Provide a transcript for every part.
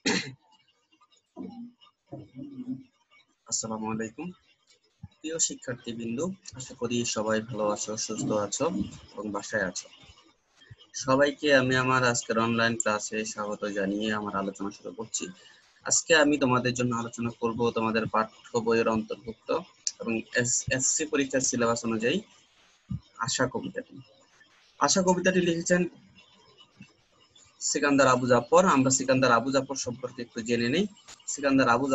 আসসালামু আলাইকুম প্রিয় শিক্ষার্থীবৃন্দ, আশা করি সবাই ভালো আছো, সুস্থ আছো এবং বাসায় আছো। সবাইকে আমি আমার আজকের অনলাইন ক্লাসে স্বাগত জানিয়ে আমার আলোচনা শুরু করছি। আজকে আমি তোমাদের জন্য আলোচনা করব তোমাদের পাঠ্য বইয়ের অন্তর্ভুক্ত এবং এসএসসি পরীক্ষার সিলেবাস অনুযায়ী আশা কবিতাটি। আশা কবিতাটি লিখেছেন সিকান্দার আবু জাফর। আমরা সিকান্দার আবু জাফর সম্পর্কে একটু জেনে নেই। সিকান্দার আবু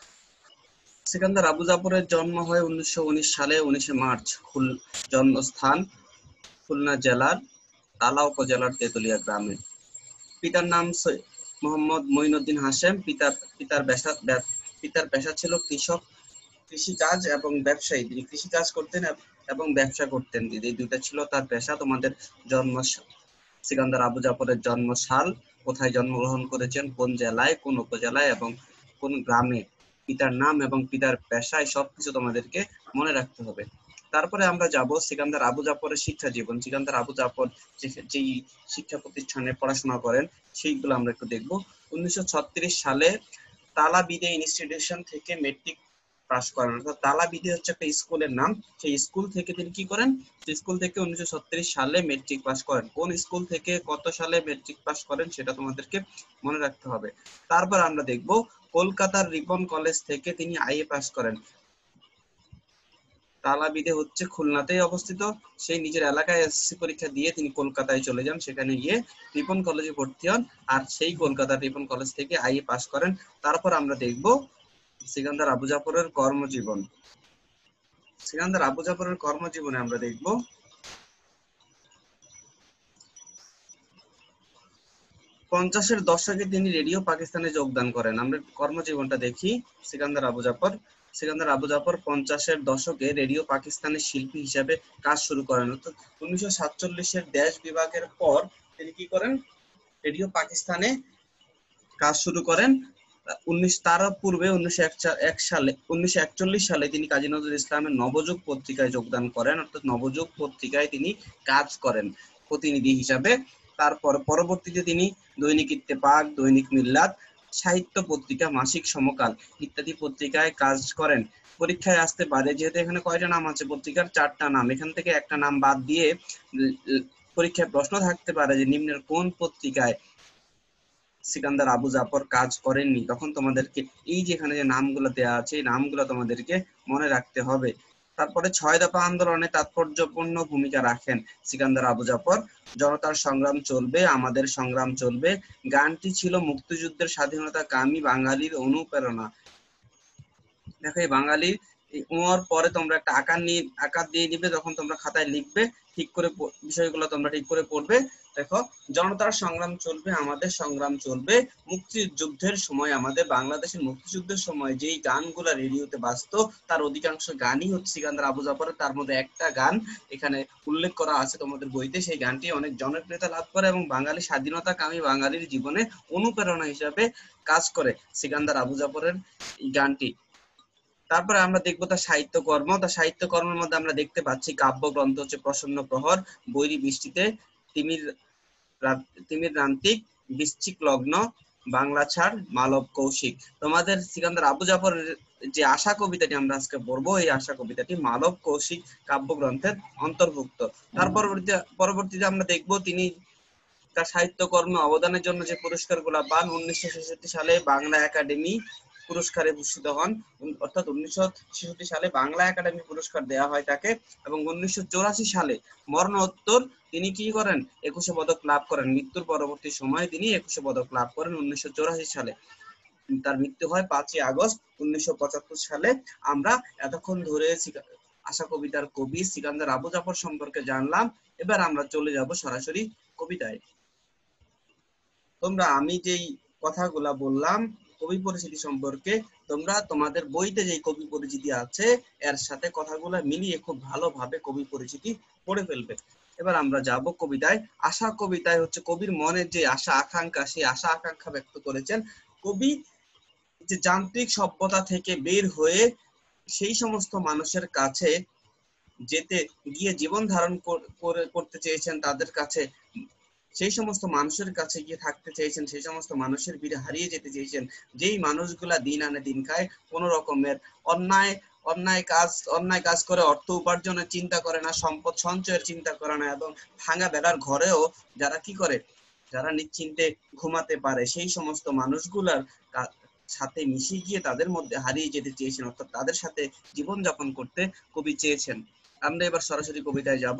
জাফরের জন্ম হয় 1919 সালে 19 মার্চ। জন্মস্থান খুলনা জেলার তালা উপজেলার তেতুলিয়া গ্রামে। পিতার নাম মোহাম্মদ মঈনুদ্দিন হাশেম। পিতার পেশা ছিল কৃষিকাজ এবং ব্যবসায়ী। তিনি কৃষিকাজ করতেন এবং ব্যবসা করতেন। এই দুইটা ছিল তার পেশা। তোমাদের সিকান্দার আবু জাফরের জন্মসাল, কোথায় জন্মগ্রহণ করেছেন, কোন জেলায়, কোন উপজেলায় এবং কোন গ্রামে, পিতার নাম এবং পিতার পেশায় সবকিছু তোমাদেরকে মনে রাখতে হবে। তারপরে আমরা যাব সিকান্দার আবু জাফরের শিক্ষা জীবন। সিকান্দার আবু জাফর যেই শিক্ষা প্রতিষ্ঠানে পড়াশোনা করেন সেইগুলো আমরা একটু দেখব। 1936 সালে তালা বিদে ইনস্টিটিউশন থেকে মেট্রিক পাস করেন। অর্থাৎ তালা বিদে হচ্ছে একটা স্কুলের নাম। সেই স্কুল থেকে তিনি কি করেন, স্কুল থেকে 1936 সালে মেট্রিক পাস করেন। কোন স্কুল থেকে কত সালে মেট্রিক পাস করেন সেটা তোমাদেরকে মনে রাখতে হবে। তারপর আমরা দেখব কলকাতার রিপন কলেজ থেকে তিনি আইএ পাস করেন। তালাবিদে হচ্ছে খুলনাতেই অবস্থিত। সেই নিজের এলাকায় এসএসসি পরীক্ষা দিয়ে তিনি কলকাতায় চলে যান। সেখানে গিয়ে রিপন কলেজে ভর্তি হন আর সেই কলকাতার রিপন কলেজ থেকে আইএ পাস করেন। তারপর আমরা দেখব সিকান্দার আবু জাফরের কর্মজীবন। সিকান্দার আবু জাফরের কর্মজীবনে আমরা দেখব 50-এর দশকে তিনি রেডিও পাকিস্তানে যোগদান করেন। আমরা কর্মজীবনটা দেখি। সিকান্দার আবু জাফর 50-এর দশকে রেডিও পাকিস্তানের শিল্পী হিসেবে কাজ শুরু করেন। অর্থাৎ 1947-এর দেশ বিভাগের পর তিনি কি করেন, রেডিও পাকিস্তানে কাজ শুরু করেন। তার পূর্বে 1941 সালে তিনি কাজী নজরুল ইসলামের নবযুগ পত্রিকায় যোগদান করেন। অর্থাৎ নবযুগ পত্রিকায় তিনি কাজ করেন প্রতিনিধি হিসাবে। তারপর পরবর্তীতে তিনি দৈনিক ইত্তেফাক, দৈনিক মিল্লাত, সাহিত্য পত্রিকা, মাসিক সমকাল ইত্যাদি পত্রিকায় কাজ করেন। পরীক্ষায় আসতে পারে, যেহেতু এখানে কয়টা নাম আছে পত্রিকার, 4টা নাম, এখান থেকে একটা নাম বাদ দিয়ে পরীক্ষায় প্রশ্ন থাকতে পারে যে নিম্নের কোন পত্রিকায় সিকান্দার আবু জাফর কাজ করেননি। তখন তোমাদেরকে এই যে এখানে যে নামগুলো দেওয়া আছে এই নামগুলো তোমাদেরকে মনে রাখতে হবে। তারপরে 6 দফা আন্দোলনে তাৎপর্যপূর্ণ ভূমিকা রাখেন সিকান্দার আবু জাফর। জনতার সংগ্রাম চলবে, আমাদের সংগ্রাম চলবে গানটি ছিল মুক্তিযুদ্ধের স্বাধীনতাকামী বাঙালির অনুপ্রেরণা। দেখো এই বাঙালির ওর পরে তোমরা একটা আকার দিয়ে দিবে, যখন তোমরা খাতায় লিখবে ঠিক করে বিষয়গুলো তোমরা ঠিক করে পড়বে। দেখো, জনতার সংগ্রাম চলবে, আমাদের সংগ্রাম চলবে। মুক্তিযুদ্ধের সময়, আমাদের বাংলাদেশের মুক্তিযুদ্ধের সময় যেই গানগুলা রেডিওতে বাজতো তার অধিকাংশ গানই হচ্ছে সিকান্দার আবু জাফরের। তার মধ্যে একটা গান এখানে উল্লেখ করা আছে তোমাদের বইতে। সেই গানটি অনেক জনপ্রিয়তা লাভ করে এবং বাঙালি স্বাধীনতাকামী বাঙালির জীবনে অনুপ্রেরণা হিসাবে কাজ করে সিকান্দার আবু জাফরের এই গানটি। তারপরে আমরা দেখবো তার সাহিত্যকর্ম। তার সাহিত্যকর্মের মধ্যে আমরা দেখতে পাচ্ছি কাব্যগ্রন্থ হচ্ছে প্রসন্ন প্রহর, বৈরী বৃষ্টিতে, তিমির রান্তিক, বৃশ্চিক লগ্ন, বাংলা ছাড়, মালব কৌশিক। তোমাদের সিকান্দার আবু জাফরের যে আশা কবিতাটি আমরা আজকে পড়বো, এই আশা কবিতাটি মালব কৌশিক কাব্যগ্রন্থের অন্তর্ভুক্ত। তার পরবর্তীতে আমরা দেখবো তিনি তার সাহিত্যকর্মে অবদানের জন্য যে পুরস্কারগুলো পান। 1966 সালে বাংলা একাডেমি পুরস্কারে ভূষিত হন। অর্থাৎ 1966 সালে বাংলা একাডেমি পুরস্কার দেওয়া হয় তাকে। এবং 1984 সালে মরণোত্তর তিনি কি করেন, 21 পদক লাভ করেন। মৃত্যুর পরবর্তী সময়ে তিনি 21 পদক লাভ করেন 1984 সালে। তার মৃত্যু হয় 5ই আগস্ট 1975 সালে। আমরা এতক্ষণ ধরে আশা কবিতার কবি সিকান্দার আবু জাফর সম্পর্কে জানলাম। এবার আমরা চলে যাব সরাসরি কবিতায়। তোমরা আমি যেই কথাগুলা বললাম কবি পরিচিতি সম্পর্কে, তোমরা তোমাদের বইতে যে কবি পরিচিতি আছে এর সাথে কথাগুলো মিলিয়ে খুব ভালোভাবে কবি পরিচিতি পড়ে ফেলবে। এবার আমরা যাব কবিতায়। আশা কবিতায় হচ্ছে কবির মনের যে আশা আকাঙ্ক্ষা, সেই আশা আকাঙ্ক্ষা ব্যক্ত করেছেন। কবি যে যান্ত্রিক সভ্যতা থেকে বের হয়ে সেই সমস্ত মানুষের কাছে যেতে গিয়ে জীবন ধারণ করতে চেয়েছেন, তাদের কাছে সেই সমস্ত মানুষের কাছে গিয়ে থাকতে চেয়েছেন, সেই সমস্ত মানুষের ভিড়ে হারিয়ে যেতে চেয়েছেন যেই মানুষগুলা দিন আনে দিন খায়, কোনো রকমের অন্যায় কাজ করে অর্থ উপার্জনের চিন্তা করে না, সম্পদ সঞ্চয়ের চিন্তা করে না, এবং ভাঙা বেড়ার ঘরেও যারা কি করে, যারা নিশ্চিন্তে ঘুমাতে পারে, সেই সমস্ত মানুষগুলার সাথে মিশে গিয়ে তাদের মধ্যে হারিয়ে যেতে চেয়েছেন, অর্থাৎ তাদের সাথে জীবনযাপন করতে কবি চেয়েছেন। আমরা এবার সরাসরি কবিতায় যাব।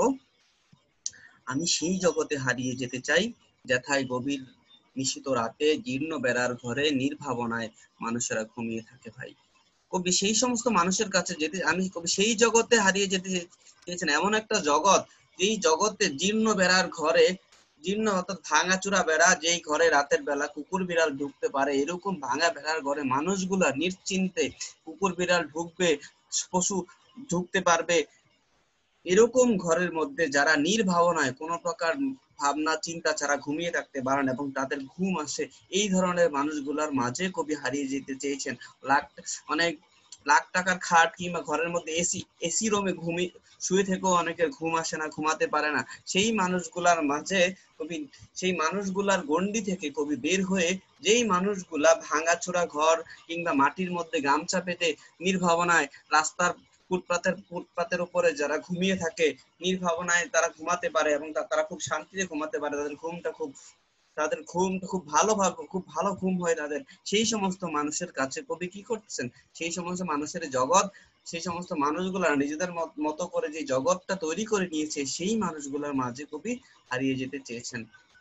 আমি সেই জগতে হারিয়ে যেতে চাই, যেথায় গভীর নিশিত রাতে জীর্ণ বেড়ার ঘরে নির্ভাবনায় মানুষেরা ঘুমিয়ে থাকে। ভাই, কবি সেই সমস্ত মানুষের কাছে যেতে, কবি সেই জগতে হারিয়ে যেতে চেয়েছেন, এমন একটা জগৎ যেই জগতে জীর্ণ বেড়ার ঘরে, জীর্ণ অর্থাৎ ভাঙাচুরা বেড়া, যেই ঘরে রাতের বেলা কুকুর বিড়াল ঢুকতে পারে, এরকম ভাঙা বেড়ার ঘরে মানুষগুলা নিশ্চিন্তে, কুকুর বিড়াল ঢুকবে, পশু ঢুকতে পারবে, এরকম ঘরের মধ্যে যারা নির্ভাবনায় কোনো প্রকার ভাবনা চিন্তা ছাড়া ঘুমিয়ে থাকতে পারেন এবং তাদের ঘুম আসে, এই ধরনের মানুষগুলোর মাঝে কবি হারিয়ে যেতে চেয়েছেন। অনেক লাখ টাকার খাট কিংবা ঘরের মধ্যে এসি রুমে শুয়ে থেকেও অনেকের ঘুম আসে না, ঘুমাতে পারে না, সেই মানুষগুলার মাঝে কবি, সেই মানুষগুলার গণ্ডি থেকে কবি বের হয়ে, যেই মানুষগুলা ভাঙাচোরা ঘর কিংবা মাটির মধ্যে গামছা পেতে নির্ভাবনায় রাস্তার ফুটপাতের উপরে যারা ঘুমিয়ে থাকে, নির্ভাবনায় তারা ঘুমাতে পারে এবং তারা খুব শান্তিতে ঘুমাতে পারে, তাদের ঘুমটা খুব ভালো ঘুম হয় তাদের, সেই সমস্ত মানুষের কাছে কবি কি করতেছেন, সেই সমস্ত মানুষের জগৎ, সেই সমস্ত মানুষগুলা নিজেদের মতো করে যে জগৎটা তৈরি করে নিয়েছে, সেই মানুষগুলোর মাঝে কবি হারিয়ে যেতে চেয়েছেন।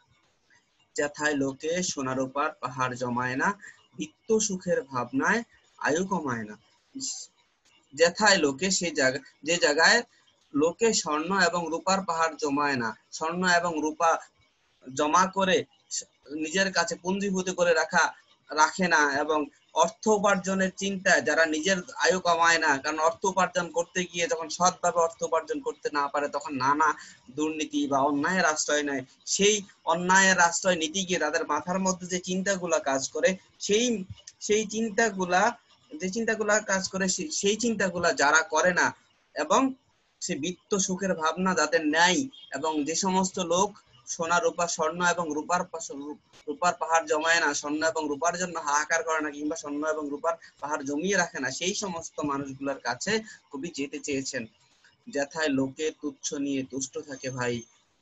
যেথায় লোকে সোনার উপর পাহাড় জমায় না, বিত্ত সুখের ভাবনায় আয়ু কমায় না। যেথায় লোকে যে জায়গায় লোকে স্বর্ণ এবং রূপার পাহাড় জমায় না, স্বর্ণ এবং রূপা জমা করে নিজের কাছে পুঞ্জীভূত করে রাখে না, এবং অর্থ উপার্জনের চিন্তায় যারা নিজের আয়ু কমায় না, কারণ অর্থ উপার্জন করতে গিয়ে যখন সৎভাবে অর্থ উপার্জন করতে না পারে, তখন নানা দুর্নীতি বা অন্যায়ের আশ্রয় নেয়, সেই অন্যায়ের আশ্রয় নিতে গিয়ে তাদের মাথার মধ্যে যে চিন্তাগুলা কাজ করে, সেই চিন্তাগুলা কাজ করে, সেই চিন্তাগুলা যারা করে না, এবং সে বিত্ত সুখের ভাবনা যাদের নেয়, এবং যে সমস্ত লোক সোনা রূপা স্বর্ণ এবং রূপার পাহাড় জমায় না, স্বর্ণ এবং রূপার জন্য হাহাকার করে না, কিংবা স্বর্ণ এবং রূপার পাহাড় জমিয়ে রাখে না, সেই সমস্ত মানুষগুলোর কাছে কবি যেতে চেয়েছেন। যেথায় লোকে তুচ্ছ নিয়ে তুষ্ট থাকে। ভাই,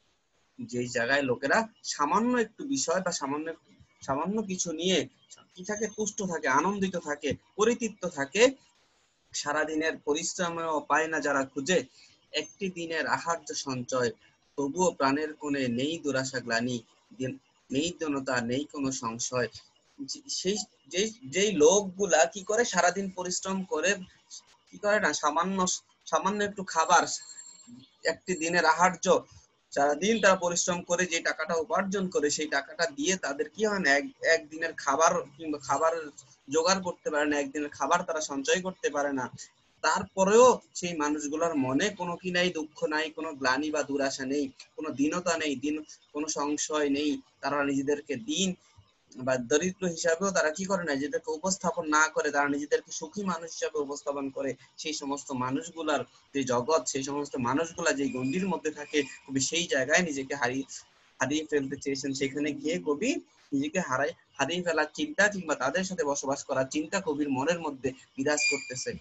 যেই জায়গায় লোকেরা সামান্য একটু বিষয় বা সামান্য কিছু নিয়ে কি থাকে, তুষ্ট থাকে, আনন্দিত থাকে, পরিতৃপ্ত থাকে, সারাদিনের পরিশ্রমেও পায় না যারা খুঁজে একটি দিনের আহার্য সঞ্চয়, তবুও প্রাণের কোণে নেই দুরাশা গ্লানি, নেই দীনতা, নেই কোনো সংশয়। সেই যেই লোকগুলা কি করে, সারাদিন পরিশ্রম করে, কি করে না, সামান্য একটু খাবার, একটি দিনের আহার্য, সারাদিন তারা পরিশ্রম করে যে টাকাটা উপার্জন করে, সেই টাকাটা দিয়ে তাদের কি হয় না, একদিনের খাবার কিংবা খাবারের জোগাড় করতে পারে না, একদিনের খাবার তারা সঞ্চয় করতে পারে না। তারপরেও সেই মানুষগুলোর মনে কোনো কি নাই, দুঃখ নাই, কোনো গ্লানি বা দুরাশা নেই, কোনো দীনতা নেই, কোনো সংশয় নেই, তারা নিজেদেরকে দিন বা দরিদ্র হিসাবেও তারা কি করে না, নিজেদেরকে উপস্থাপন না করে, তারা নিজেদেরকে সুখী মানুষ হিসাবে উপস্থাপন করে। সেই সমস্ত মানুষগুলার যে জগৎ, সেই সমস্ত মানুষগুলা যে গণ্ডির মধ্যে থাকে, কবি সেই জায়গায় নিজেকে হারিয়ে ফেলতে চেয়েছেন। সেখানে গিয়ে কবি নিজেকে হারিয়ে ফেলার চিন্তা কিংবা তাদের সাথে বসবাস করার চিন্তা কবির মনের মধ্যে বিরাজ করতেছে।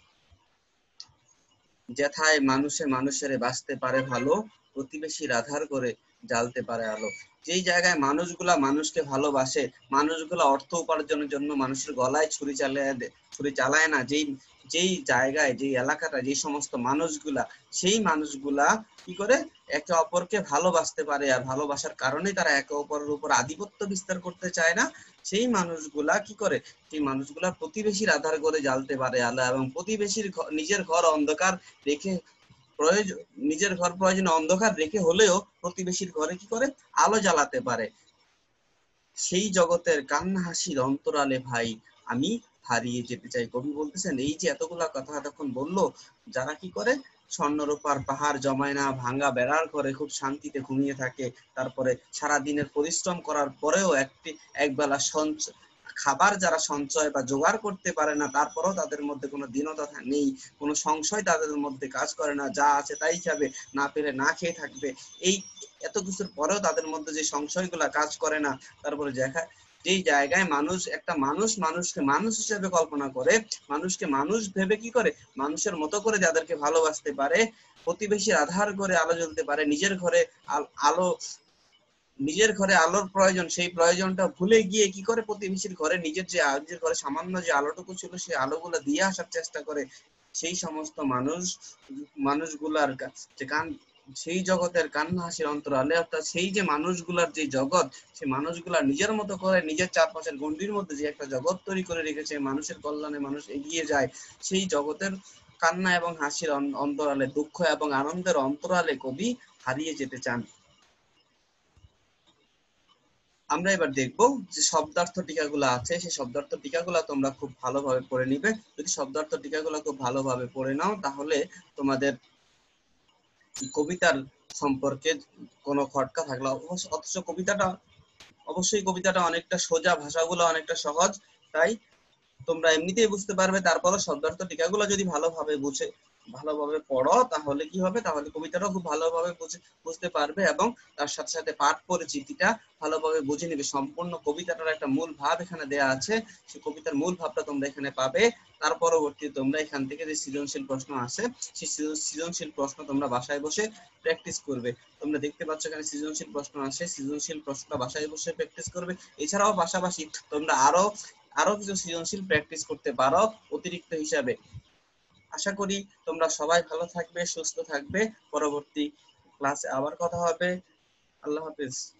যেথায় মানুষের বাঁচতে পারে ভালো, প্রতিবেশীর আধার করে জ্বালতে পারে আলো। যেই জায়গায় মানুষগুলা মানুষকে ভালোবাসে, মানুষগুলা অর্থ উপার্জনের জন্য মানুষের গলায় ছুরি চালায় না, যেই জায়গায়, যেই এলাকাটা, যে সমস্ত মানুষগুলা, সেই মানুষগুলা কি করে একে অপরকে ভালোবাসতে পারে, আর ভালোবাসার কারণে তারা একে অপরের উপর আধিপত্য বিস্তার করতে চায় না, সেই মানুষগুলা কি করে, সেই মানুষগুলা প্রতিবেশীর আধার করে জ্বালতে পারে আলো, এবং প্রতিবেশীর নিজের ঘর অন্ধকার রেখে নিজের ঘর প্রয়োজনে অন্ধকার রেখে হলেও প্রতিবেশীর ঘরে কি করে আলো জ্বালাতে পারে। সেই জগতের কান্না হাসির অন্তরালে ভাই আমি হারিয়ে যেতে চাই। কবি বলতেছেন, এই যে এতগুলা কথা এতক্ষণ বললো, যারা কি করে স্বর্ণরূপার পাহাড় জমায় না, ভাঙ্গা বেড়ার ঘরে খুব শান্তিতে ঘুমিয়ে থাকে, তারপরে সারা দিনের পরিশ্রম করার পরেও একবেলা খাবার যারা সঞ্চয় বা জোগাড় করতে পারে না, তারপরেও তাদের মধ্যে কোনো দীনতা নেই, কোনো সংশয় তাদের মধ্যে কাজ করে না, যা আছে তাই খাবে, না পেলে না খেয়ে থাকবে। এই এত কিছুর পরেও তাদের মধ্যে যে সংশয়গুলা কাজ করে না, তারপরে দেখা যেই জায়গায় একটা মানুষকে মানুষ হিসেবে কল্পনা করে, মানুষকে মানুষ ভেবে কি করে, মানুষের মতো করে যাদেরকে ভালোবাসতে পারে, প্রতিবেশীর আধার করে আলো জ্বলতে পারে, আলো নিজের ঘরে আলোর প্রয়োজন, সেই প্রয়োজনটা ভুলে গিয়ে কি করে প্রতিবেশীর ঘরে নিজের ঘরে সামান্য যে আলোটুকু ছিল সেই আলোগুলো দিয়ে আসার চেষ্টা করে। সেই সমস্ত মানুষগুলার যে সেই জগতের কান্না হাসির অন্তরালে, অর্থাৎ সেই যে মানুষগুলার যে জগৎ, সেই মানুষগুলা নিজের মতো করে নিজের চারপাশের গণ্ডির মধ্যে যে একটা জগৎ তৈরি করে রেখেছে, মানুষের কল্যাণে মানুষ এগিয়ে যায়, সেই জগতের কান্না এবং হাসির অন্তরালে, দুঃখ এবং আনন্দের অন্তরালে কবি হারিয়ে যেতে চান। আমরা এবার দেখব যে শব্দার্থ টিকাগুলো আছে, সেই শব্দার্থ টিকাগুলো তোমরা খুব ভালোভাবে পড়ে নিবে। যদি শব্দার্থ টিকাগুলো খুব ভালোভাবে পড়ে নাও, তাহলে তোমাদের কবিতার সম্পর্কে কোনো খটকা থাকলে, অথচ অবশ্যই কবিতাটা অনেকটা সোজা, ভাষাগুলো অনেকটা সহজ, তাই তোমরা এমনিতেই বুঝতে পারবে। তারপরে শব্দার্থ টিকাগুলো যদি ভালোভাবে পড়ো, তাহলে কি হবে, তাহলে কবিতাটাও খুব ভালোভাবে বুঝতে পারবে, এবং তার সাথে সাথে পাঠ পরিচিতিটা ভালোভাবে বুঝে নিবে। সম্পূর্ণ কবিতাটার একটা মূল ভাব এখানে দেয়া আছে, সেই কবিতার মূল ভাবটা তোমরা এখানে পাবে। তার পরবর্তীতে তোমরা এখান থেকে যে সৃজনশীল প্রশ্ন আসে, সেই সৃজনশীল প্রশ্ন তোমরা বাসায় বসে প্র্যাকটিস করবে। তোমরা দেখতে পাচ্ছ এখানে সৃজনশীল প্রশ্ন আসে, সৃজনশীল প্রশ্নটা বাসায় বসে প্র্যাকটিস করবে। এছাড়াও পাশাপাশি তোমরা আরো কিছু সৃজনশীল প্র্যাকটিস করতে পারো অতিরিক্ত হিসাবে। আশা করি তোমরা সবাই ভালো থাকবে, সুস্থ থাকবে। পরবর্তী ক্লাসে আবার কথা হবে। আল্লাহ হাফেজ।